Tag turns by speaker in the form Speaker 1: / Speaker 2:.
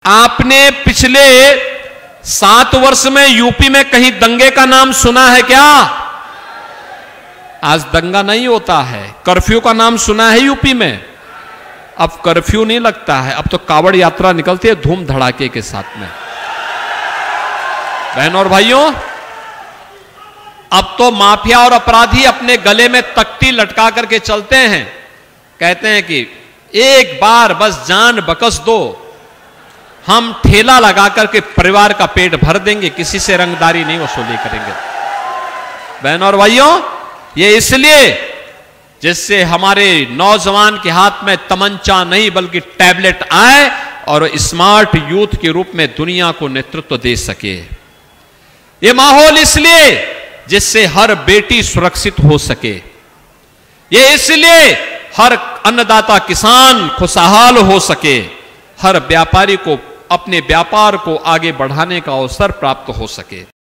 Speaker 1: आपने पिछले 7 वर्ष में यूपी में कहीं दंगे का नाम सुना है क्या? आज दंगा नहीं होता है। कर्फ्यू का नाम सुना है यूपी में? अब कर्फ्यू नहीं लगता है, अब तो कावड़ यात्रा निकलती है धूम धड़ाके के साथ में। बहनों और भाइयों, अब तो माफिया और अपराधी अपने गले में तख्ती लटका करके चलते हैं, कहते हैं कि एक बार बस जान बकस दो, हम ठेला लगा करके परिवार का पेट भर देंगे, किसी से रंगदारी नहीं वसूली करेंगे। बहनों और भाइयों, ये इसलिए जिससे हमारे नौजवान के हाथ में तमंचा नहीं बल्कि टैबलेट आए और स्मार्ट यूथ के रूप में दुनिया को नेतृत्व दे सके। ये माहौल इसलिए जिससे हर बेटी सुरक्षित हो सके। ये इसलिए हर अन्नदाता किसान खुशहाल हो सके, हर व्यापारी को अपने व्यापार को आगे बढ़ाने का अवसर प्राप्त हो सके।